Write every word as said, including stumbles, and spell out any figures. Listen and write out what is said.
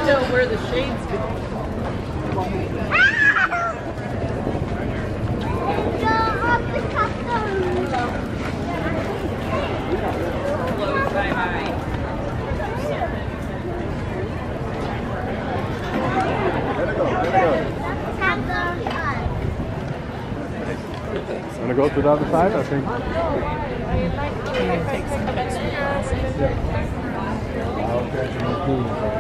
tell where the shades go. Want to go to the other side, I think. Take some extra. Yeah.